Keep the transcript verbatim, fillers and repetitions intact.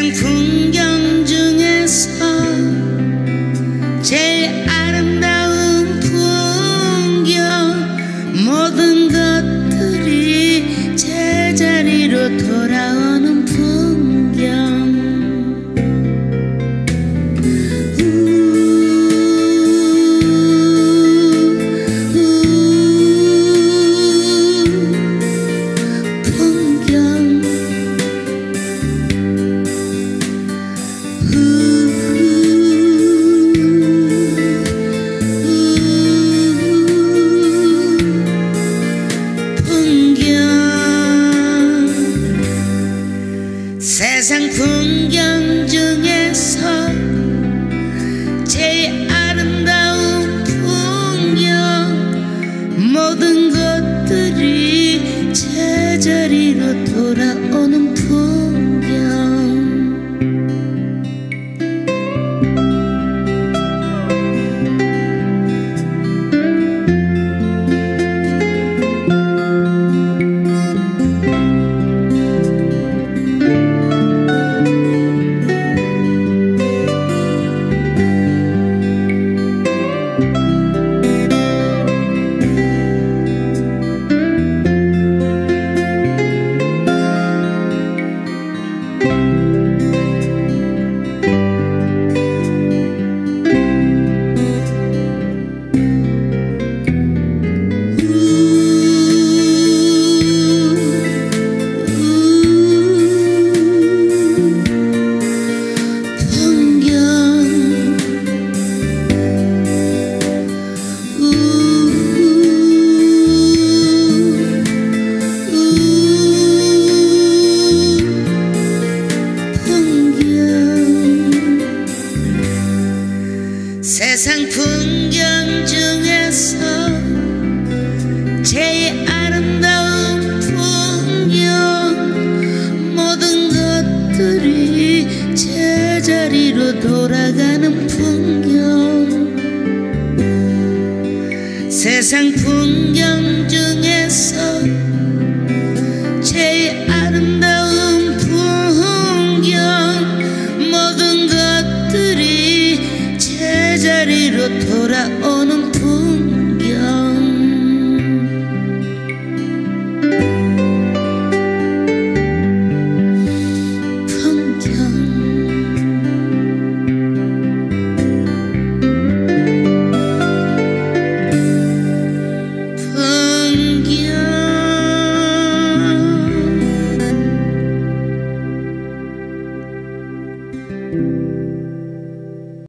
세상 풍경 중에서 제일 아름다운 풍경, 모든 것들이 제자리로 돌아오는 풍경. 세상 풍경 중에서 제일 아름다운 풍경, 모든 것들이 제자리로 돌아오는 풍경. 세상 풍경 중에서 제일 아름다운 풍경, 모든 것들이 제자리로 돌아가는 풍경. 세상 풍경 중에서 제일 아름다운 풍경, 모든 것들이 제자리로 돌아오는 풍경. 풍경.